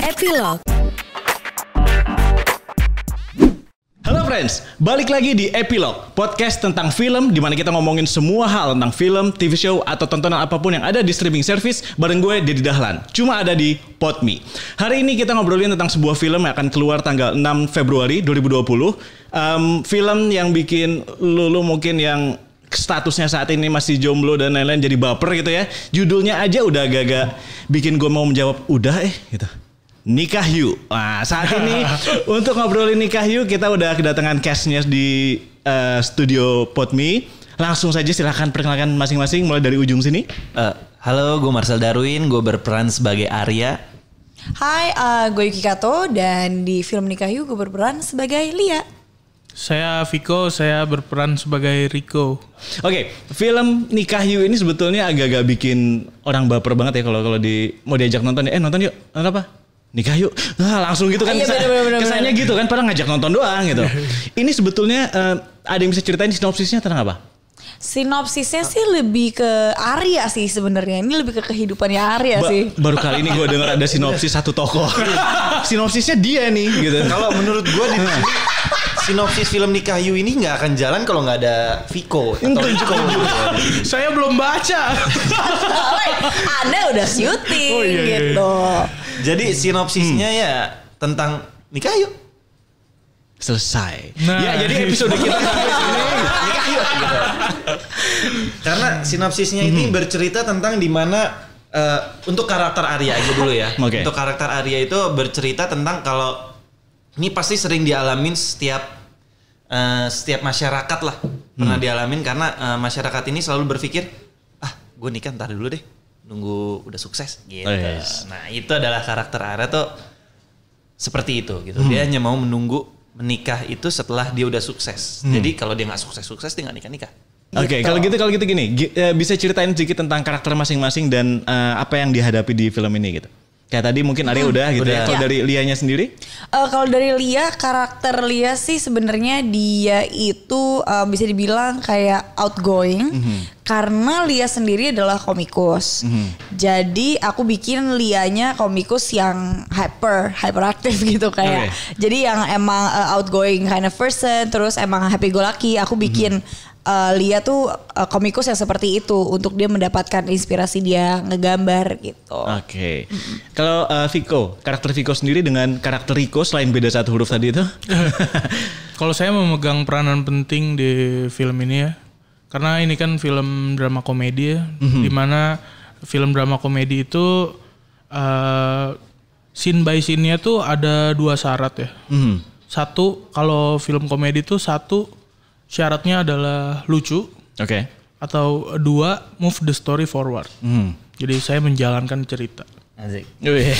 Epilog. Halo friends, balik lagi di Epilog, podcast tentang film di mana kita ngomongin semua hal tentang film, TV show, atau tontonan apapun yang ada di streaming service bareng gue, Deddy Dahlan. Cuma ada di Podme. Hari ini kita ngobrolin tentang sebuah film yang akan keluar tanggal 6 Februari 2020. Film yang bikin lu mungkin yang statusnya saat ini masih jomblo dan lain-lain jadi baper gitu ya. Judulnya aja udah agak-agak bikin gue mau menjawab, udah gitu. Nikah Yuk. Nah, saat ini untuk ngobrolin Nikah Yuk kita udah kedatangan castnya di studio Podme. Langsung saja silahkan perkenalkan masing-masing mulai dari ujung sini. Halo, gue Marcel Darwin, gue berperan sebagai Arya. Hai, gue Yuki Kato dan di film Nikah Yuk gue berperan sebagai Lia. Saya Viko, saya berperan sebagai Rico. Oke, film Nikah Yuk ini sebetulnya agak-agak bikin orang baper banget ya kalau mau diajak nonton ya. Nonton yuk, nonton apa? Nikah Yuk, langsung gitu kan. Bener. Kesannya gitu kan, padahal ngajak nonton doang gitu. Ini sebetulnya ada yang bisa ceritain sinopsisnya tentang apa? Sinopsisnya sih lebih ke Arya sih sebenarnya. Ini lebih ke kehidupannya Arya sih. Baru kali ini gue dengar ada sinopsis satu tokoh. Sinopsisnya dia nih gitu. Kalau menurut gue di sinopsis film Nikah Yuk ini nggak akan jalan kalau nggak ada Viko atau Rico. Saya belum baca. Anda udah syuting gitu. Jadi sinopsisnya ya tentang Nikah Yuk. Selesai. Nah. Ya jadi episode kita sampai sini. Nikah Yuk gitu. Karena sinopsisnya ini bercerita tentang di mana untuk karakter Arya aja dulu ya. Okay. Untuk karakter Arya itu bercerita tentang kalau ini pasti sering dialamin setiap masyarakat lah pernah dialamin karena masyarakat ini selalu berpikir gue nikah ntar dulu deh nunggu udah sukses gitu. Yes. Nah itu adalah karakter Arya tuh seperti itu gitu. Dia hanya mau menunggu menikah itu setelah dia udah sukses. Jadi kalau dia nggak sukses dia nggak nikah. Oke, kalau gitu gini, bisa ceritain sedikit tentang karakter masing-masing dan apa yang dihadapi di film ini gitu. Kayak tadi mungkin Arya udah gitu ya. Kalau dari Lianya sendiri? Kalau dari Lia, karakter Lia sih sebenarnya dia itu bisa dibilang kayak outgoing. Karena Lia sendiri adalah komikus. Jadi aku bikin Lianya komikus yang hyperaktif gitu kayak. Jadi yang emang outgoing kind of person, terus emang happy go lucky. Aku bikin Lia tuh komikus yang seperti itu untuk dia mendapatkan inspirasi dia ngegambar gitu. Oke. Kalau Viko, karakter Viko sendiri dengan karakter Rico selain beda satu huruf tadi itu? Kalau saya memegang peranan penting di film ini ya. Karena ini kan film drama komedi ya. Dimana film drama komedi itu scene by scene-nya tuh ada 2 syarat ya. Satu, kalau film komedi tuh syaratnya adalah lucu. Oke. Atau 2, move the story forward. Jadi saya menjalankan cerita. Asik.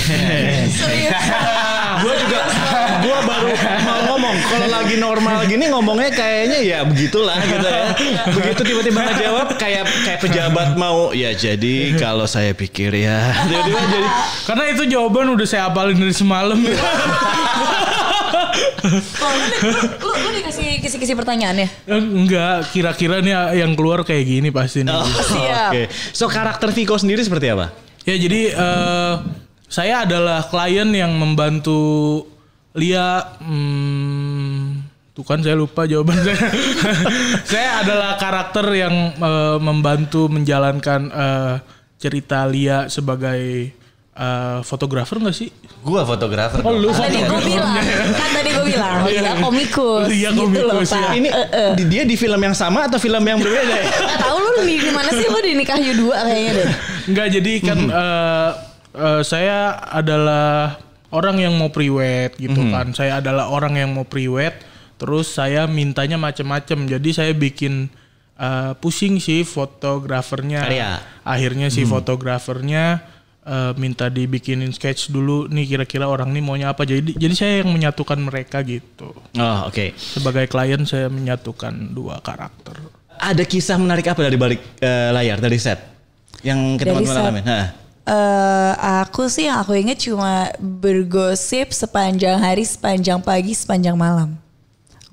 Gue baru mau ngomong kalau lagi normal gini ngomongnya kayaknya ya begitulah gitu ya. Begitu tiba-tiba ngejawab kayak pejabat mau ya jadi kalau saya pikir ya. Jadi Karena itu jawaban udah saya hafalin dari semalam. Lu dikasih kisi-kisi pertanyaannya? Enggak, kira-kira nih yang keluar kayak gini pasti nih. Siap. Oke. So karakter Viko sendiri seperti apa? Ya jadi saya adalah klien yang membantu Lia. Tuh kan saya lupa jawaban saya. Saya adalah karakter yang membantu menjalankan cerita Lia sebagai fotografer nggak sih? Gua fotografer. Oh lu Tadi gue bilang Lia komikus. Lia gitu loh, komikus, Pak. Ini dia di film yang sama atau film yang berbeda ya? Gak tau lu di mana sih, lu di Nikah Yuk 2 kayaknya deh. Enggak, jadi kan saya adalah orang yang mau priwet gitu kan. Saya adalah orang yang mau priwet. Terus saya mintanya macam-macam. Jadi saya bikin pusing sih fotografernya. Akhirnya si fotografernya minta dibikinin sketch dulu nih kira-kira orang nih maunya apa. Jadi saya yang menyatukan mereka gitu. Oh, oke. Sebagai klien saya menyatukan 2 karakter. Ada kisah menarik apa dari balik layar, dari set yang teman-teman alamin? Aku sih yang aku inget cuma bergosip sepanjang hari, sepanjang pagi, sepanjang malam.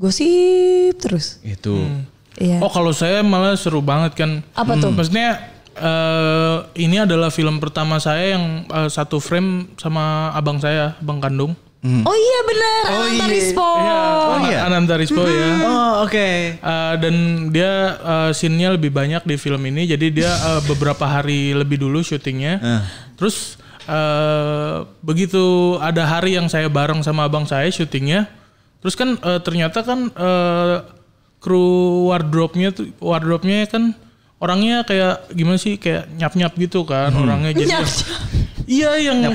Gosip terus. Itu. Iya. Oh kalau saya malah seru banget kan. Apa tuh? Maksudnya ini adalah film pertama saya yang satu frame sama abang saya, abang kandung. Oh iya benar, Ananta Rispo. Ananta Rispo ya. Oh oke. Dan dia scene-nya lebih banyak di film ini. Jadi dia beberapa hari lebih dulu syutingnya. Terus begitu ada hari yang saya bareng sama abang saya syutingnya. Terus kan ternyata kan kru wardrobe-nya kan orangnya kayak gimana sih, kayak nyap-nyap gitu kan orangnya. Jadi iya yang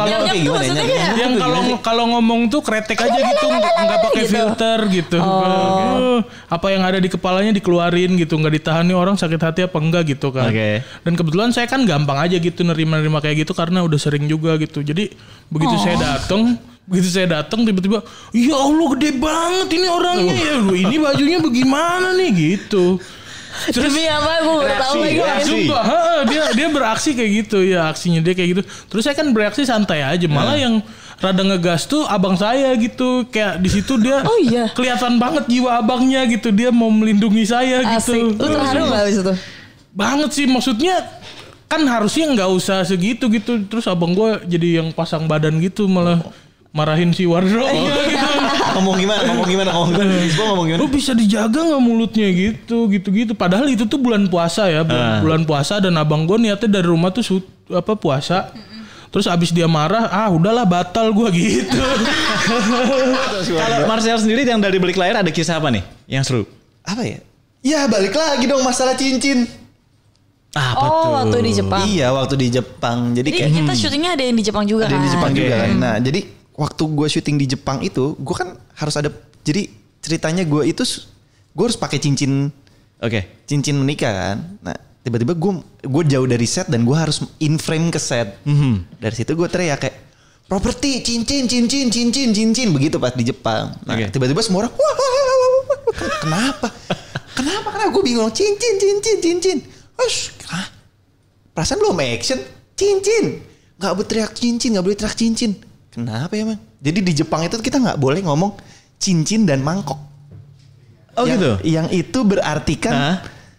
kalau ngomong tuh kretek aja gitu, nggak pakai filter gitu. Apa yang ada di kepalanya dikeluarin gitu, nggak ditahan nih orang sakit hati apa enggak gitu kan. Dan kebetulan saya kan gampang aja gitu nerima kayak gitu karena udah sering juga gitu. Jadi begitu saya datang tiba-tiba, ya Allah gede banget ini orangnya ya, ini bajunya bagaimana nih gitu. Terus demi apa gue gak tahu lagi. Sumpah, dia beraksi kayak gitu ya, aksinya dia kayak gitu. Terus saya kan bereaksi santai aja, malah yang rada ngegas tuh abang saya gitu, kayak di situ dia kelihatan banget jiwa abangnya gitu, dia mau melindungi saya gitu. Lu terharu nggak abis itu? Banget sih, maksudnya kan harusnya nggak usah segitu gitu. Terus abang gue jadi yang pasang badan gitu, malah marahin si wardrobe gitu. Ngomong gimana? Lu bisa dijaga nggak mulutnya gitu. Padahal itu tuh bulan puasa ya, bulan puasa, dan abang gue niatnya dari rumah tuh puasa. Terus abis dia marah, udahlah batal gue gitu. Kalau Marcel sendiri yang dari balik layar ada kisah apa nih yang seru? Apa ya? Ya balik lagi dong masalah cincin. Apa tuh? Waktu di Jepang. Iya, waktu di Jepang. Jadi kayak kita syutingnya ada yang di Jepang juga kan? Ada yang di Jepang juga kan. Nah, jadi waktu gue syuting di Jepang itu, gue kan harus ada. Jadi ceritanya gue harus pakai cincin. Cincin menikah kan. Nah, tiba-tiba gue jauh dari set dan gue harus in frame ke set. Dari situ gue teriak kayak properti cincin begitu pas di Jepang. Nah, tiba-tiba semua orang kenapa? Kenapa gue bingung cincin. Perasaan belum action cincin. Gak boleh teriak cincin. Kenapa ya, Bang? Jadi di Jepang itu kita gak boleh ngomong cincin dan mangkok. Oh gitu? Yang itu berartikan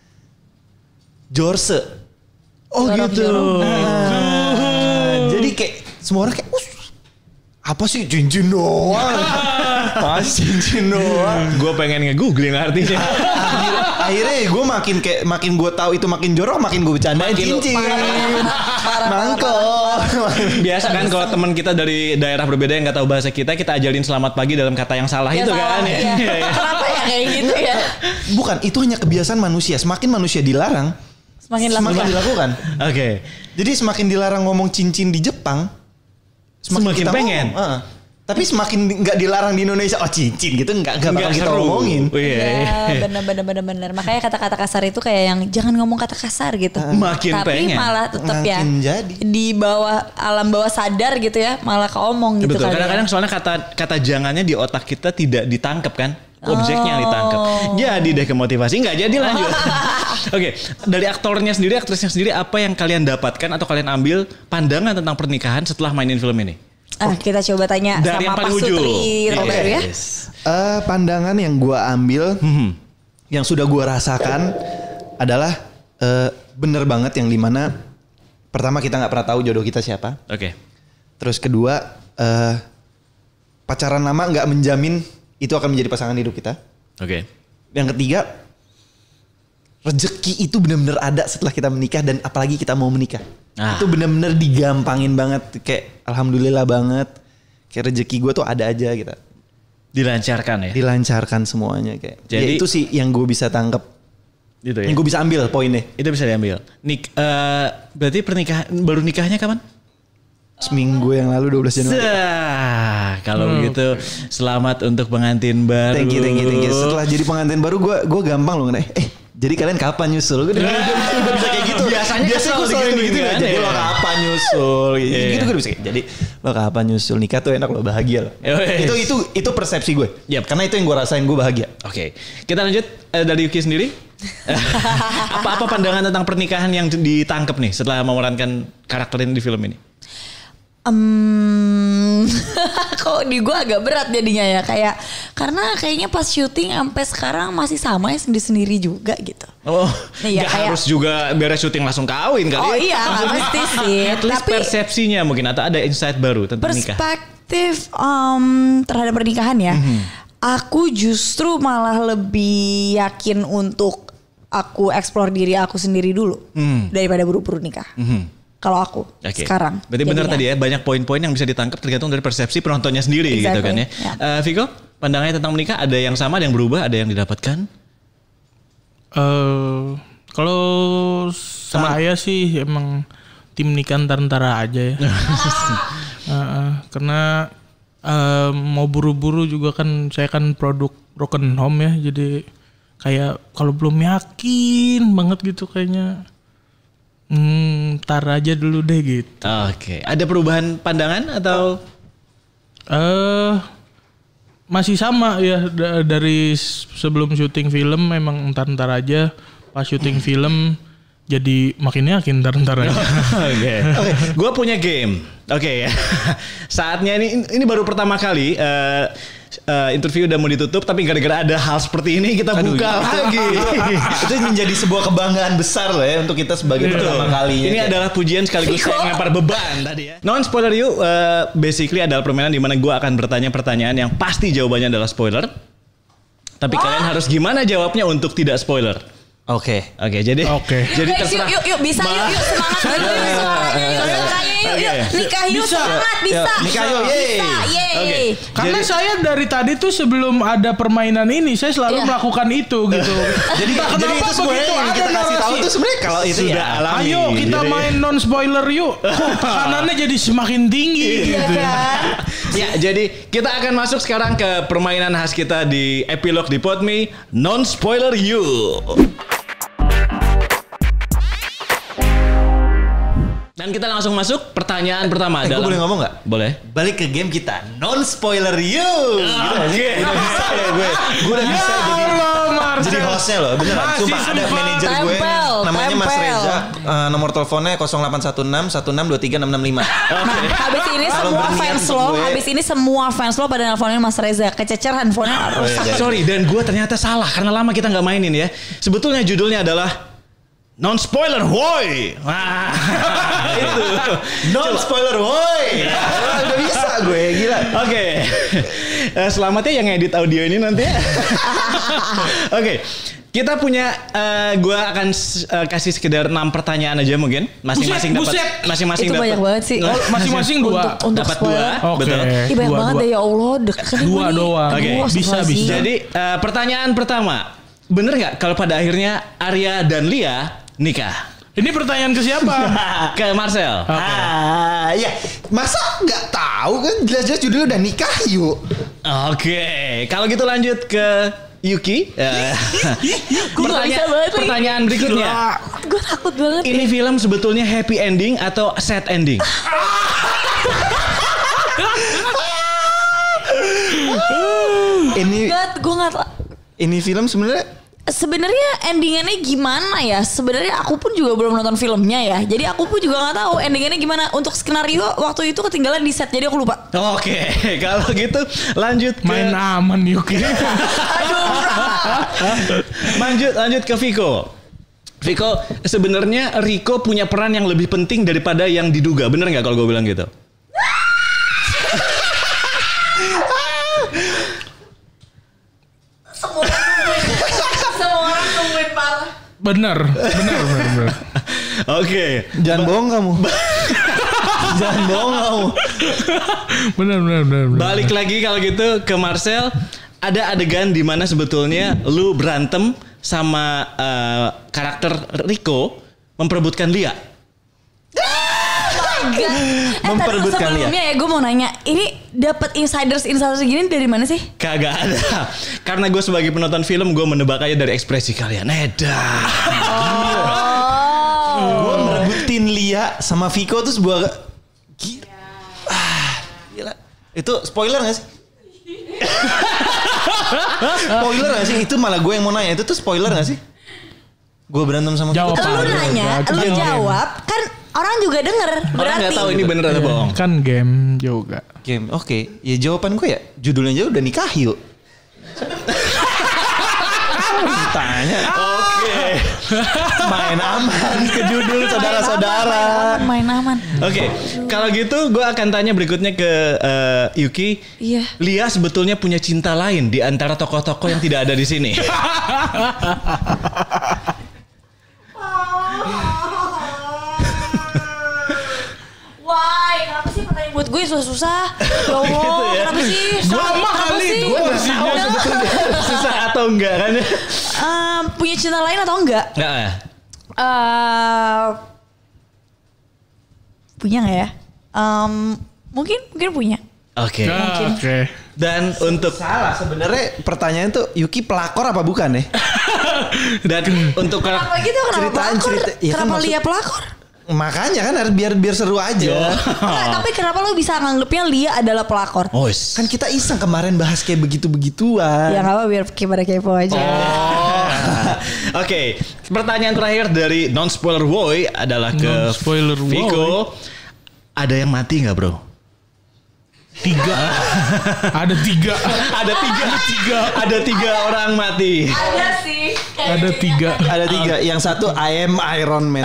jorse. Oh gitu. Jadi kayak semua orang kayak apa sih cincin doang? Cincin doang. Gue pengen nge-googling artinya. Akhirnya gue makin gue tahu itu makin jorok, makin gue bercandain cincin, mangkok. Biasa kan kalau teman kita dari daerah berbeda yang nggak tahu bahasa kita ajarin selamat pagi dalam kata yang salah itu salah, kan. Iya. Kenapa ya kayak gitu ya? Bukan, itu hanya kebiasaan manusia. Semakin manusia dilarang, semakin dilakukan. Jadi semakin dilarang ngomong cincin di Jepang, semakin pengen. Tapi semakin nggak dilarang di Indonesia, cincin gitu nggak bakal kita ngomongin. Ya benar. Makanya kata-kata kasar itu kayak yang jangan ngomong kata kasar gitu. Makin pengen. Tapi malah tetap ya jadi. di bawah alam bawah sadar gitu ya, malah keomong gitu. Betul. Kadang-kadang soalnya kata jangannya di otak kita tidak ditangkap kan. Objeknya yang ditangkap. Jadi deh kemotivasi nggak jadi lanjut. Dari aktornya sendiri, aktrisnya sendiri, apa yang kalian dapatkan atau kalian ambil pandangan tentang pernikahan setelah mainin film ini? Kita coba tanya dari sama Pak Sutri Robert ya. Pandangan yang gue ambil, yang sudah gue rasakan adalah bener banget yang dimana pertama kita nggak pernah tahu jodoh kita siapa. Terus kedua pacaran lama nggak menjamin itu akan menjadi pasangan hidup kita. Yang ketiga, rezeki itu benar-benar ada setelah kita menikah dan apalagi kita mau menikah. Itu benar-benar digampangin banget, kayak alhamdulillah banget. Kayak rezeki gue tuh ada aja gitu. Dilancarkan ya? Dilancarkan semuanya kayak. Jadi ya itu sih yang gue bisa tangkap. Gitu ya? Yang gue bisa ambil poinnya. Itu bisa diambil. Berarti baru nikahnya kapan? Seminggu yang lalu 12 Januari. Kalau begitu selamat untuk pengantin baru. Thank you. Setelah jadi pengantin baru gue gampang loh. Jadi kalian kapan nyusul? Gue udah bisa kayak gitu. Biasanya gue selalu gitu kan. Jadi lo kapan nyusul? Gitu gue bisa kayak. Jadi lo kapan nyusul? Nikah tuh enak, lo bahagia lo. Itu persepsi gue. Karena itu yang gue rasain, gue bahagia. Kita lanjut dari Yuki sendiri. Apa pandangan tentang pernikahan yang ditangkap nih setelah memerankan karakter ini di film ini? kok di gue agak berat jadinya ya kayak karena kayaknya pas syuting sampai sekarang masih sama ya sendiri-sendiri juga gitu. Oh, iya, gak harus juga beres syuting langsung kawin kali. Oh iya, nggak mesti sih. At least Tapi persepsinya mungkin atau ada insight baru tentang nikah. perspektif terhadap pernikahan ya. Aku justru malah lebih yakin untuk aku explore diri aku sendiri dulu daripada buru-buru nikah. Kalau aku sekarang. Berarti benar tadi ya, banyak poin-poin yang bisa ditangkap tergantung dari persepsi penontonnya sendiri gitu kan ya. Viko, pandangannya tentang menikah ada yang sama, ada yang berubah, ada yang didapatkan? Kalau saya sih emang tim nikah antara aja ya. Karena mau buru-buru juga kan saya kan produk broken home ya, jadi kayak kalau belum yakin banget gitu kayaknya tar aja dulu deh gitu. Oke. Ada perubahan pandangan atau? Masih sama ya dari sebelum syuting film memang entar aja. Pas syuting film jadi makin yakin entar aja. Oke. Gue punya game. Oke ya. Saatnya ini baru pertama kali interview udah mau ditutup, tapi gara-gara ada hal seperti ini kita buka lagi. Itu menjadi sebuah kebanggaan besar loh ya untuk kita sebagai pertama kalinya. Ini adalah pujian sekaligus saya ngelempar beban tadi ya. Non spoiler you, basically adalah permainan di mana gue akan bertanya pertanyaan yang pasti jawabannya adalah spoiler. Tapi kalian harus gimana jawabnya untuk tidak spoiler. Oke, jadi terserah. Yuk bisa yuk semangat suaranya yuk nikah yuk semangat bisa nikah yuk yeay. Karena saya dari tadi tuh sebelum ada permainan ini saya selalu melakukan itu gitu. Jadi itu sebenarnya yang kita kasih tahu tuh sebenarnya kalau itu sudah alami. Ayo kita main non spoiler yuk. Tekanannya jadi semakin tinggi gitu. Ya, jadi kita akan masuk sekarang ke permainan khas kita di epilog di Podme, non spoiler you. Dan kita langsung masuk pertanyaan pertama. Gue boleh ngomong gak? Boleh. Balik ke game kita, non spoiler you. Oke. Udah bisa ya gue. Gue udah bisa jadi hostnya loh. Beneran. Sumpah ada manajer gue. Namanya Mas Reza. Nomor teleponnya 0816 1623 665. Nah, habis ini semua fans lo pada nelfonin Mas Reza. Kececer handphonenya rusak. Sorry, dan gue ternyata salah karena lama kita nggak mainin ya. Sebetulnya judulnya adalah non spoiler woi. Wah, itu non spoiler woi. Udah bisa gue, gila. Oke. Selamat ya yang edit audio ini nanti ya. Oke. Kita punya, gue akan kasih sekedar 6 pertanyaan aja mungkin. Masing-masing dapat. Masing-masing dapat. Itu banyak banget sih. Masing-masing 2. Untuk dapat 2. Betul. Ih banyak banget deh ya Allah. 2 doang. Oke. Bisa. Jadi pertanyaan pertama. Bener gak kalau pada akhirnya Arya dan Lia nikah? Ini pertanyaan ke siapa? Ke Marcel. Ya masa nggak tahu kan jelas-jelas judulnya udah nikah yuk. Oke, kalau gitu lanjut ke Yuki. Pertanyaan berikutnya. Gue takut banget. Ini film sebetulnya happy ending atau sad ending? Ini film sebenarnya endingannya gimana ya? Sebenarnya aku pun juga belum nonton filmnya ya. Jadi aku pun juga nggak tahu endingannya gimana. Untuk skenario waktu itu ketinggalan di set, jadi aku lupa. Oke, kalau gitu lanjut ke... Main aman Yuki. Lanjut ke Viko. Viko, sebenarnya Riko punya peran yang lebih penting daripada yang diduga. Bener nggak kalau gue bilang gitu? Bener. Oke. Jangan bohong kamu. Jangan bohong kamu. Bener. Balik lagi kalau gitu ke Marcel. Ada adegan di mana sebetulnya lu berantem sama karakter Riko memperebutkan Lia. Memperebutkan Lia. Sebelumnya ya gue mau nanya, ini dapat insiders gini dari mana sih? Kagak ada. Karena gue sebagai penonton film, gue menebak aja dari ekspresi kalian. Edan. Gue merebutin Lia sama Viko tuh sebuah gila. Itu spoiler gak sih? Spoiler gak sih? Itu malah gue yang mau nanya. Itu tuh spoiler gak sih? Gue berantem sama Viko. Lu nanya, lu jawab. Kan Orang juga denger. Orang Berarti. nggak tahu ini bener atau bohong. Kan game juga. Game. Oke. Ya jawaban gue ya judulnya aja udah nikah yuk. Tanya. Oke. Main aman ke judul saudara-saudara. Main aman. Oke, kalau gitu gue akan tanya berikutnya ke Yuki. Iya. Lia sebetulnya punya cinta lain di antara tokoh-tokoh yang tidak ada di sini. Why? Kenapa sih pertanyaan buat gue susah-susah? Ya Allah, Gitu ya. kenapa sih? Sama Kenapa kali, sih? gue nggak tahu sebetulnya susah atau enggak kan? Punya cinta lain atau enggak? Nggak. Punya nggak ya? Mungkin punya. Oke. Oke. Dan untuk Salah sebenarnya pertanyaan tuh Yuki pelakor apa bukan ya? dan untuk Kenapa gitu? Kenapa Ceritain, pelakor? ya kan Kenapa maksud- Lia pelakor? Makanya kan harus biar seru aja. Enggak, tapi kenapa lo bisa nganggepnya Lia adalah pelakor? Kan kita iseng kemarin bahas kayak begitu-begituan. Ya nggak apa biar pada kepo aja. Oke, pertanyaan terakhir dari non spoiler boy adalah ke Non-spoiler boy. Viko. Ada yang mati nggak bro? 3. Ada 3. Ada tiga orang mati. Ada sih. Ada 3. Ada 3. Yang satu I am Iron Man.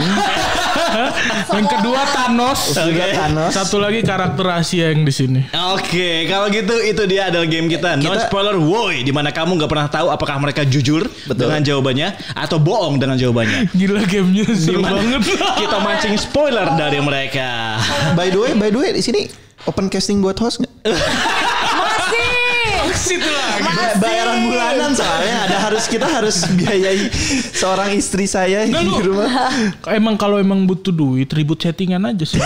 Yang kedua Thanos. Juga Thanos. Satu lagi karakter rahasia yang di sini. Oke, kalau gitu itu dia adalah game kita non spoiler woi, di mana kamu nggak pernah tahu apakah mereka jujur dengan jawabannya atau bohong dengan jawabannya. Gila gamenya seru Dimana banget. kita mancing spoiler dari mereka. By the way di sini open casting buat host nggak? Masih. Situ lagi. Bayaran bulanan soalnya kita harus biayai seorang istri saya di rumah. Kalau emang butuh duit ribut settingan aja sih.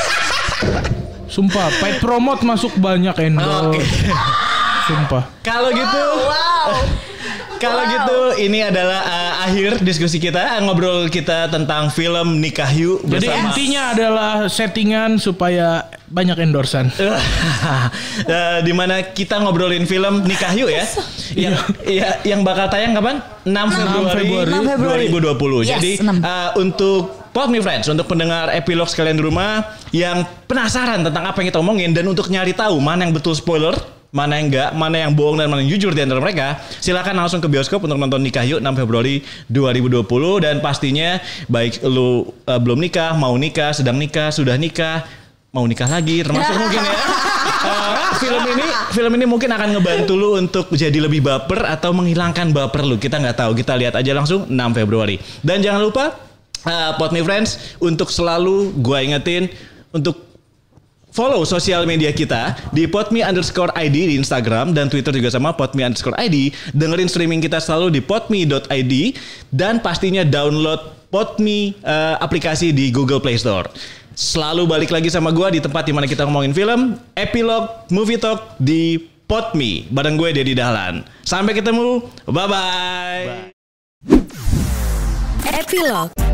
Sumpah, paid promote masuk banyak endorse. Oke. Sumpah. Kalau gitu, kalau gitu ini adalah akhir diskusi kita, ngobrol kita tentang film Nikah Yuk Jadi bersama. intinya adalah settingan supaya banyak endorsan. Dimana kita ngobrolin film Nikah Yuk ya. Yang bakal tayang kapan? 6 Februari 2020. Yes, Jadi 6. untuk Pod Me Friends, untuk pendengar epilog sekalian di rumah yang penasaran tentang apa yang kita omongin dan untuk nyari tahu mana yang betul spoiler, mana yang enggak, mana yang bohong dan mana yang jujur di antara mereka, silakan langsung ke bioskop untuk nonton Nikah Yuk 6 Februari 2020. Dan pastinya baik lu belum nikah, mau nikah, sedang nikah, sudah nikah, mau nikah lagi, termasuk mungkin ya. Film ini mungkin akan ngebantu lu untuk jadi lebih baper atau menghilangkan baper lu. Kita nggak tahu, kita lihat aja langsung 6 Februari. Dan jangan lupa Pod Me Friends untuk selalu gua ingetin untuk follow sosial media kita di podme_id di Instagram dan Twitter juga sama podme_id. Dengerin streaming kita selalu di podme.id dan pastinya download Podme aplikasi di Google Play Store. Selalu balik lagi sama gue di tempat dimana kita ngomongin film, epilog, movie talk di Podme. Bareng gue Dedi Dahlan. Sampai ketemu, bye-bye. Epilog.